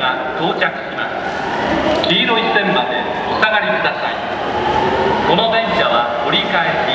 が到着します。黄色い線までお下がりください。この電車は折り返し